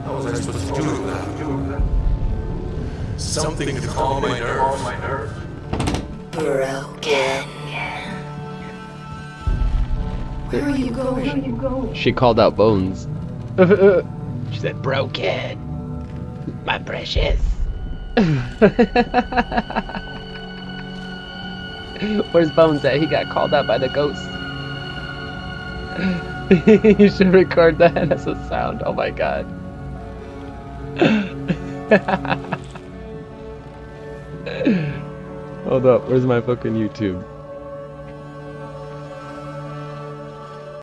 How was I supposed to do that? Something to calm my nerves. Broken. Where are you going? She called out Bones. She said, broken. My precious. Where's Bones at? He got called out by the ghost. You should record that as a sound. Oh my god. Hold up. Where's my fucking YouTube?